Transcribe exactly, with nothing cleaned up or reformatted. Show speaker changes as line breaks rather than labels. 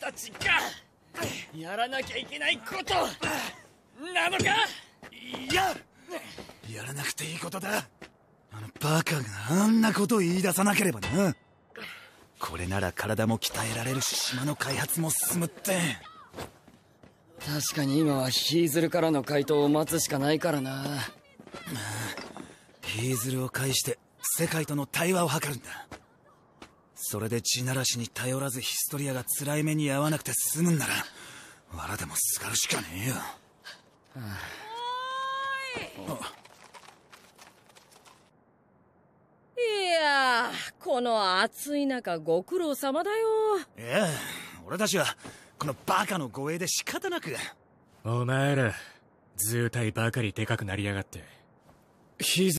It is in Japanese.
たちがやらなきゃいけないことなのか。
いや、やらなくていいことだ。あのバカがあんなことを言い出さなければな。これなら体も鍛えられるし、島の開発も進むって。
確かに今はヒーズルからの回答を待つしかないからな。
ヒーズルを介して世界との対話を図るんだ。それで地ならしに頼らずヒストリアが辛い目に遭わなくて済むんなら、藁でもすがるしかねえよ。はあ、
いやー、この暑い中ご苦労様だよ。
いや、俺たちはこのバカの護衛で仕方なく。
お前ら図体ばかりでかくなりやがって。
ヒーズ